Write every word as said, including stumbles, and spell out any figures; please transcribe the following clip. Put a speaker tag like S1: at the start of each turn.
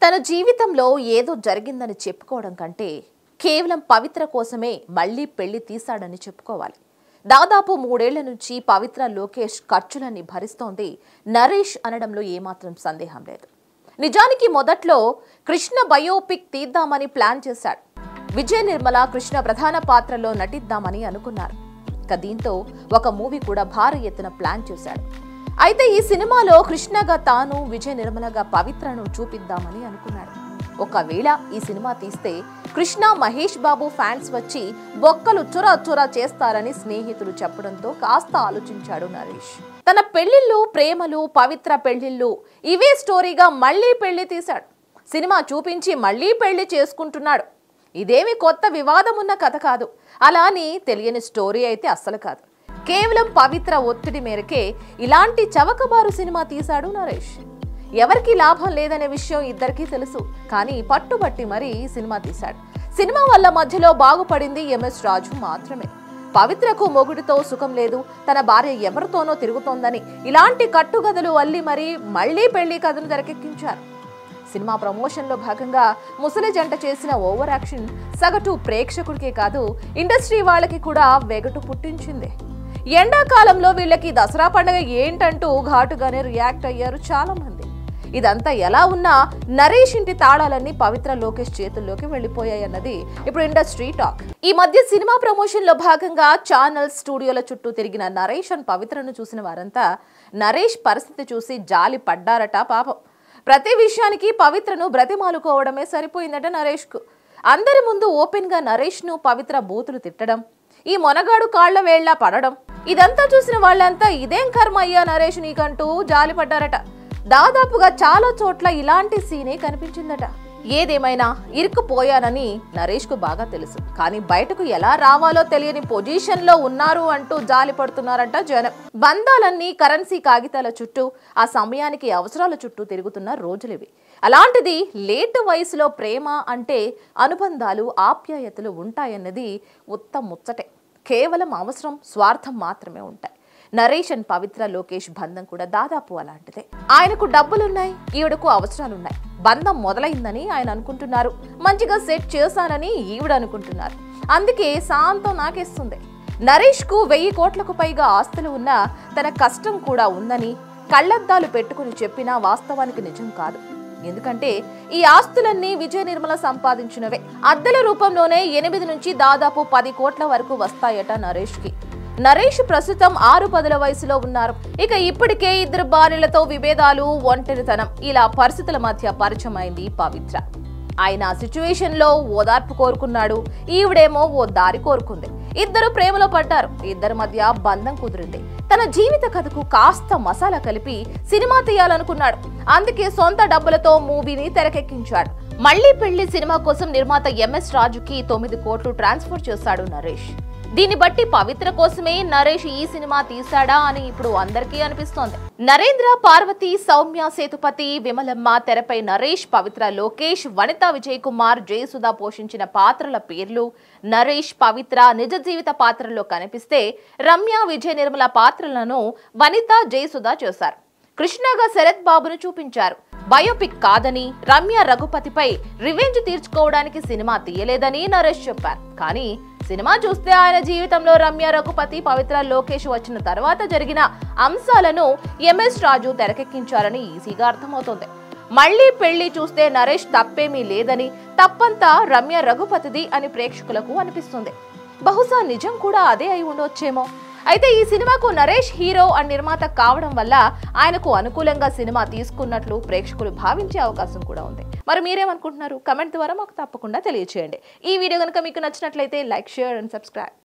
S1: తన జీవితంలో ఏదో జరిగిందని చెప్పుకోవడం కంటే కేవలం పవిత్ర కోసమే మళ్ళీ పెళ్లి తీశాడని చెప్పుకోవాలి. దాదాపు మూడేళ్ల నుంచి పవిత్ర లోకేష్ ఖర్చులన్నీ భరిస్తోంది నరేష్ అనడంలో ఏమాత్రం సందేహం లేదు. నిజానికి మొదట్లో కృష్ణ బయోపిక్ తీద్దామని ప్లాన్ చేశాడు. విజయ్ నిర్మల కృష్ణ ప్రధాన పాత్రలో నటిద్దామని అనుకున్నారు. ఇక దీంతో ఒక మూవీ కూడా భారీ ఎత్తున ప్లాన్ చేశాడు. అయితే ఈ సినిమాలో కృష్ణగా తాను, విజయ్ నిర్మలగా పవిత్రను చూపిద్దామని అనుకున్నాడు. ఒకవేళ ఈ సినిమా తీస్తే కృష్ణ, మహేష్ బాబు ఫ్యాన్స్ వచ్చి బొక్కలు చురా చురా చేస్తారని స్నేహితులు చెప్పడంతో కాస్త ఆలోచించాడు నరేష్. తన పెళ్లిళ్ళు, ప్రేమలు, పవిత్ర పెళ్లిళ్ళు ఇవే స్టోరీగా మళ్లీ పెళ్లి తీశాడు. సినిమా చూపించి మళ్లీ పెళ్లి చేసుకుంటున్నాడు. ఇదేమి కొత్త వివాదం ఉన్న కథ కాదు, అలా అని తెలియని స్టోరీ అయితే అస్సలు కాదు. కేవలం పవిత్ర ఒత్తిడి మేరకే ఇలాంటి చవకబారు సినిమా తీశాడు నరేష్. ఎవరికి లాభం లేదనే విషయం ఇద్దరికీ తెలుసు, కానీ పట్టుబట్టి మరీ సినిమా తీశాడు. సినిమా వల్ల మధ్యలో బాగుపడింది ఎంఎస్ రాజు మాత్రమే. పవిత్రకు మొగుడితో సుఖం లేదు, తన భార్య ఎవరితోనో తిరుగుతోందని ఇలాంటి కట్టుగదలు అల్లి మరీ మళ్లీ పెళ్లి కథను తెరకెక్కించారు. సినిమా ప్రమోషన్ లో భాగంగా ముసలి జంట చేసిన ఓవర్ యాక్షన్ సగటు ప్రేక్షకుడికే కాదు, ఇండస్ట్రీ వాళ్ళకి కూడా వెగటు పుట్టించింది. ఎండాకాలంలో వీళ్ళకి దసరా పండుగ ఏంటంటూ ఘాటుగానే రియాక్ట్ అయ్యారు చాలా మంది. ఇదంతా ఎలా ఉన్నా నరేష్ ఇంటి తాళాలన్నీ పవిత్ర లోకేష్ చేతుల్లోకి వెళ్లిపోయాయన్నది ఇప్పుడు ఇండస్ట్రీ టాక్. ఈ మధ్య సినిమా ప్రమోషన్ లో భాగంగా ఛానల్, స్టూడియోల చుట్టూ తిరిగిన నరేష్ అండ్ పవిత్రను చూసిన వారంతా నరేష్ పరిస్థితి చూసి జాలి పడ్డారట పాపం. ప్రతి విషయానికి పవిత్రను బ్రతిమాలుకోవడమే సరిపోయిందట నరేష్ కు. అందరి ముందు ఓపెన్ గా నరేష్ ను పవిత్ర బూతులు తిట్టడం, ఈ మొనగాడు కాళ్ల వేళ్ల పడడం, ఇదంతా చూసిన వాళ్ళంతా ఇదేం కర్మ అయ్యా నరేష్ నీకంటూ జాలి పడ్డారట. దాదాపుగా చాలా చోట్ల ఇలాంటి సీనే కనిపించిందట. ఏదేమైనా ఇరుక్కుపోయానని నరేష్ కు బాగా తెలుసు, కానీ బయటకు ఎలా రావాలో తెలియని పొజిషన్ లో ఉన్నారు అంటూ జాలి పడుతున్నారంట జనం. బంధాలన్నీ కరెన్సీ కాగితాల చుట్టూ, ఆ సమయానికి అవసరాల చుట్టూ తిరుగుతున్న రోజులివి. అలాంటిది లేటు వయసులో ప్రేమ అంటే అనుబంధాలు, ఆప్యాయతలు ఉంటాయన్నది ఉత్త ముచ్చటే. కేవలం అవసరం, స్వార్థం మాత్రమే ఉంటాయి. నరేష్ అండ్ పవిత్ర లోకేష్ బంధం కూడా దాదాపు అలాంటిదే. ఆయనకు డబ్బులున్నాయి, ఈవిడకు అవసరాలున్నాయి. బంధం మొదలైందని ఆయన అనుకుంటున్నారు, మంచిగా సెట్ చేశానని ఈవిడ అనుకుంటున్నారు. అందుకే శాంతం నాకేస్తుంది. నరేష్ కు వెయ్యి కోట్లకు పైగా ఆస్తులు ఉన్నా తన కష్టం కూడా ఉందని కళ్లద్దాలు పెట్టుకుని చెప్పినా వాస్తవానికి నిజం కాదు. ఎందుకంటే ఈ ఆస్తులన్నీ విజయ్ నిర్మల సంపాదించినవే. అద్దెల రూపంలోనే ఎనిమిది నుంచి దాదాపు పది కోట్ల వరకు వస్తాయట నరేష్ కి. నరేష్ ప్రస్తుతం ఆరు పదుల వయసులో ఉన్నారు. ఇక ఇప్పటికే ఇద్దరు భార్యలతో విభేదాలు, ఒంటరితనం, ఇలా పరిస్థితుల మధ్య పరిచయం అయింది పవిత్ర. ఆయన సిచ్యువేషన్ లో ఓదార్పు కోరుకున్నాడు, ఈవిడేమో ఓ దారి కోరుకుంది. ఇద్దరు ప్రేమలో పడ్డారు, ఇద్దరి మధ్య బంధం కుదిరింది. తన జీవిత కథకు కాస్త మసాలా కలిపి సినిమా తీయాలనుకున్నాడు. అందుకే సొంత డబ్బులతో మూవీని తెరకెక్కించాడు. మళ్లీ పెళ్లి సినిమా కోసం నిర్మాత ఎంఎస్ రాజుకి తొమ్మిది కోట్లు ట్రాన్స్ఫర్ చేశాడు నరేష్. దీన్ని బట్టి పవిత్ర కోసమే నరేష్ ఈ సినిమా తీశాడా అని ఇప్పుడు అందరికీ అనిపిస్తోంది. నరేంద్ర, పార్వతి, సౌమ్య సేతుపతి, విమలమ్మ తెరపై నరేష్, పవిత్ర లోకేష్, వనిత విజయ్ కుమార్, జయసుధ పోషించిన పాత్రల పేర్లు. నరేష్, పవిత్ర నిజ జీవిత పాత్రల్లో కనిపిస్తే రమ్య, విజయ్ నిర్మల పాత్రలను వనిత, జయసుధ చేశారు. కృష్ణగా శరత్ బాబును చూపించారు. బయోపిక్ కాదని, రమ్య రఘుపతిపై రివెంజ్ తీర్చుకోవడానికి సినిమా తీయలేదని నరేష్ చెప్పారు. కానీ సినిమా చూస్తే ఆయన జీవితంలో రమ్య, రఘుపతి, పవిత్ర లోకేష్ వచ్చిన తర్వాత జరిగిన అంశాలను ఎంఎస్ రాజు తెరకెక్కించారని ఈజీగా అర్థమవుతోంది. మళ్లీ పెళ్లి చూస్తే నరేష్ తప్పేమీ లేదని, తప్పంతా రమ్య రఘుపతిది అని ప్రేక్షకులకు అనిపిస్తుంది. బహుశా నిజం కూడా అదే అయి ఉండొచ్చేమో. అయితే ఈ సినిమాకు నరేష్ హీరో అండ్ నిర్మాత కావడం వల్ల ఆయనకు అనుకూలంగా సినిమా తీసుకున్నట్లు ప్రేక్షకులు భావించే అవకాశం కూడా ఉంది. మరి మీరేమనుకుంటున్నారు? కమెంట్ ద్వారా మాకు తప్పకుండా తెలియజేయండి. ఈ వీడియో కనుక మీకు నచ్చినట్లయితే లైక్, షేర్ అండ్ సబ్స్క్రైబ్.